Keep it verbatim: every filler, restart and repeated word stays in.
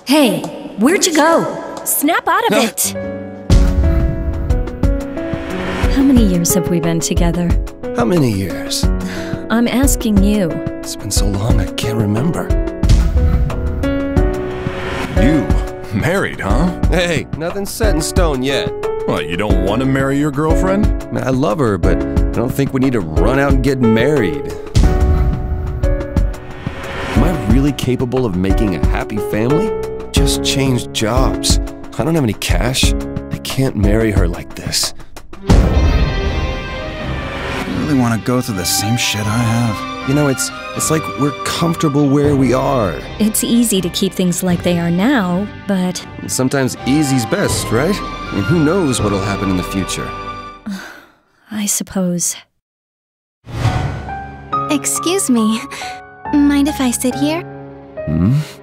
Hey, where'd you go? Snap out of No. it! How many years have we been together? How many years? I'm asking you. It's been so long I can't remember. You married, huh? Hey, nothing's set in stone yet. What, you don't want to marry your girlfriend? I mean, I love her, but I don't think we need to run out and get married. Am I really capable of making a happy family? Just changed jobs. I don't have any cash. I can't marry her like this. I really want to go through the same shit I have. You know, it's it's like we're comfortable where we are. It's easy to keep things like they are now, but And sometimes easy's best, right? And who knows what'll happen in the future. I suppose. Excuse me. Mind if I sit here? Hmm?